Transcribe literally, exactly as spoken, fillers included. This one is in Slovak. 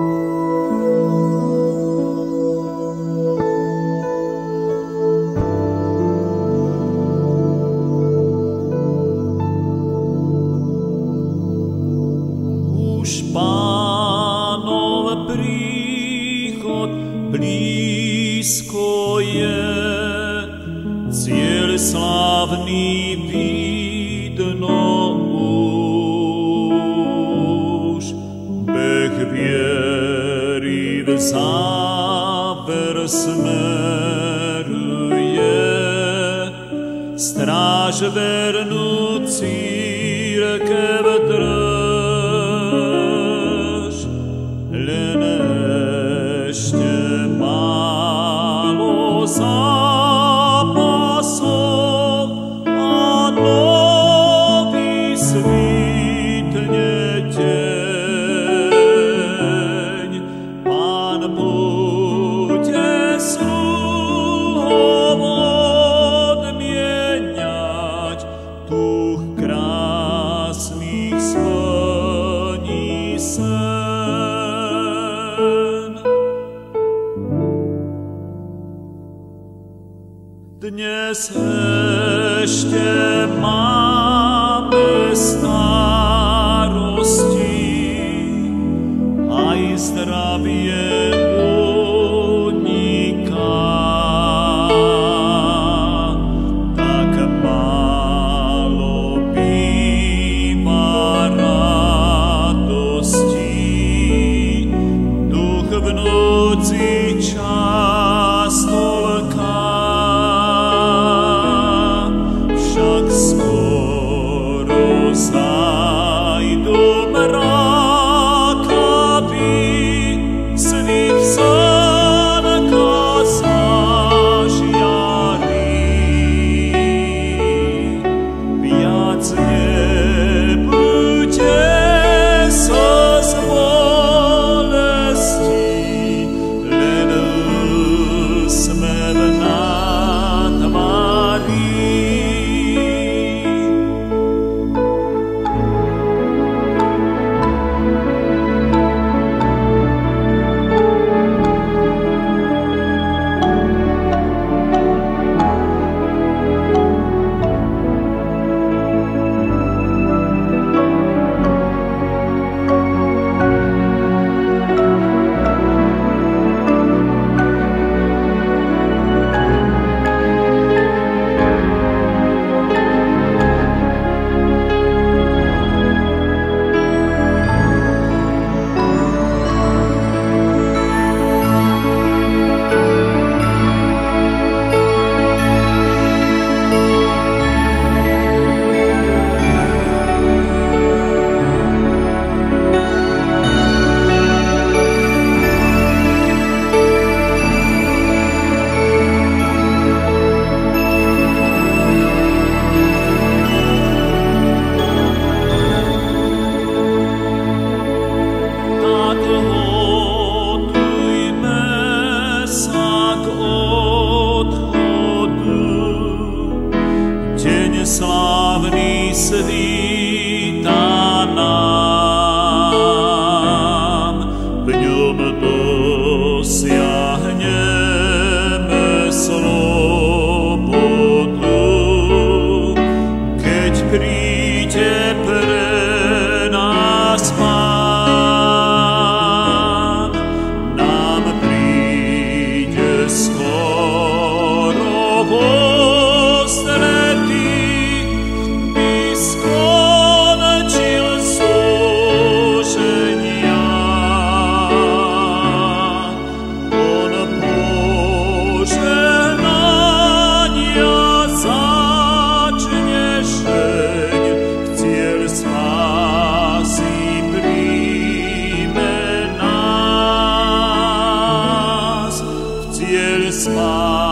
blízko je, cieľ slávny vidno už. Beh viery v záver smeruje, stráž vernú církev drž. Len ešte málo zápasov a nový svitne deň. Pán bude sluhom odmieniať, duch krásnych splní sen. Dnes ešte máme starosti, aj zdravie uniká. Tak málo býva radosti, duch v noci často lká. Zájdu mrákavý, svých slnka zažiarí. Viac nebude slz bolesti, len úsmev na tvári. Deň slávny svíta nám, v ňom dosiahneme slobodu. Keď príde pre nás Pán, nám príde skoro postretí. Spásy